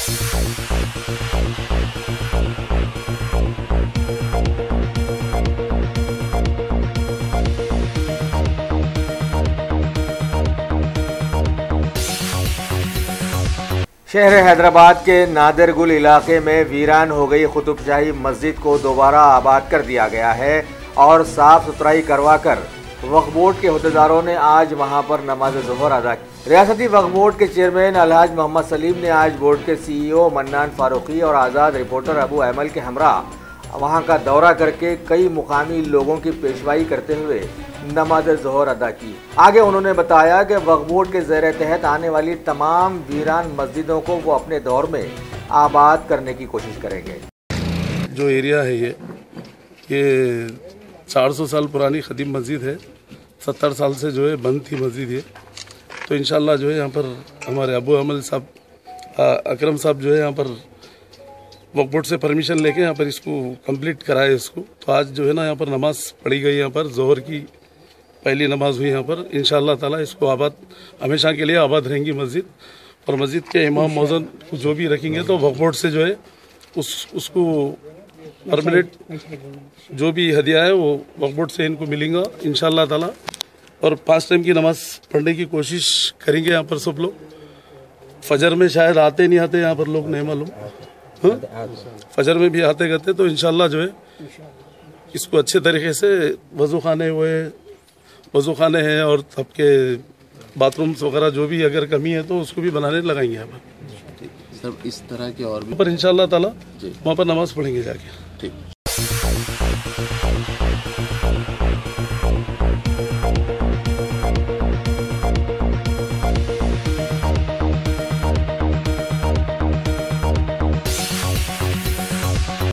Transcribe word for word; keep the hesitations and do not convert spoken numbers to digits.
शहर हैदराबाद के नादिरगुल इलाके में वीरान हो गई कुतुबशाही मस्जिद को दोबारा आबाद कर दिया गया है और साफ सुथराई करवाकर वक्फ बोर्ड के अहदेदारों ने आज वहां पर नमाज ज़ोहर अदा की। रियासती वक्फ बोर्ड के चेयरमैन अलहाज मोहम्मद सलीम ने आज बोर्ड के सीईओ मन्नान फारूकी और आज़ाद रिपोर्टर अबू अहमल के हमरा वहां का दौरा करके कई मुकामी लोगों की पेशवाई करते हुए नमाज ज़ोहर अदा की। आगे उन्होंने बताया कि वक्फ बोर्ड के ज़ेर तहत आने वाली तमाम वीरान मस्जिदों को वो अपने दौर में आबाद करने की कोशिश करेंगे। जो एरिया है ये ये चार सौ साल पुरानी खदीम मस्जिद है। सत्तर साल से जो है बंद थी मस्जिद ये। तो इंशाल्लाह जो है यहाँ पर हमारे अबू अहमल साहब अकरम साहब जो है यहाँ पर वक्फ बोर्ड से परमिशन लेके यहाँ पर इसको कंप्लीट कराए इसको। तो आज जो है ना यहाँ पर नमाज पढ़ी गई, यहाँ पर जोहर की पहली नमाज हुई यहाँ पर। इंशाअल्लाह ताला इसको आबाद हमेशा के लिए आबाद रहेंगी मस्जिद। और मस्जिद के इमाम मौज़न जो भी रखेंगे तो वक्फ बोर्ड से जो है उस उसको परमानेंट जो भी हदिया है वो वक्फ बोर्ड से इनको मिलेगा इंशाअल्लाह ताला। और पाँच टाइम की नमाज पढ़ने की कोशिश करेंगे यहाँ पर सब लोग। फजर में शायद आते नहीं आते यहाँ पर लोग, नहीं मालूम। हाँ? फजर में भी आते करते तो इंशाल्लाह जो है इसको अच्छे तरीके से वजू खाने हुए वजू खाने हैं और सबके बाथरूम्स वगैरह जो भी अगर कमी है तो उसको भी बनाने लगाएंगे यहाँ पर। सर इस तरह के और भी पर इंशाल्लाह ताला वहाँ पर नमाज पढ़ेंगे जाके। ठीक।